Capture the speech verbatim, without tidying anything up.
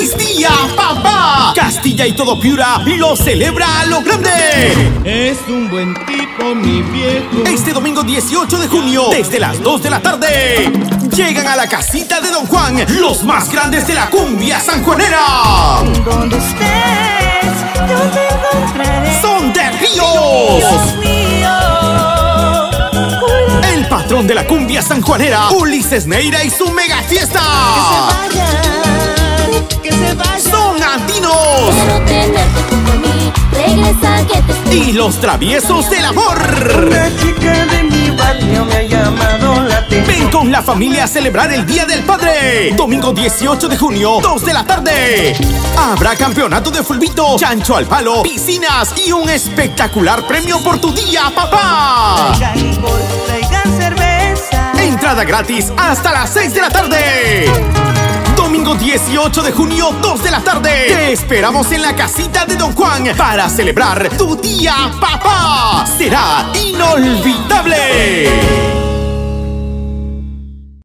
¡Feliz día, papá! Castilla y todo Piura lo celebra a lo grande. Es un buen tipo, mi viejo. Este domingo dieciocho de junio, desde las dos de la tarde, llegan a la casita de Don Juan los más grandes de la cumbia sanjuanera. Donde estés, yo te encontraré. Son de Ríos. Dios mío. El patrón de la cumbia sanjuanera, Ulises Neira y su mega fiesta. Que se vayan, que se vayan. Son andinos. Quiero tenerte junto a mí, regresa que te espero. Y los traviesos del amor. Una chica de mi barrio me ha llamado la atención. Ven con la familia a celebrar el Día del Padre. Domingo dieciocho de junio, dos de la tarde. Habrá campeonato de fulbito, chancho al palo, piscinas y un espectacular premio por tu día, papá. Traigan licor, traigan cerveza. Entrada gratis hasta las seis de la tarde. Domingo dieciocho de junio, dos de la tarde. Te esperamos en la casita de Don Juan para celebrar tu día, papá. Será inolvidable.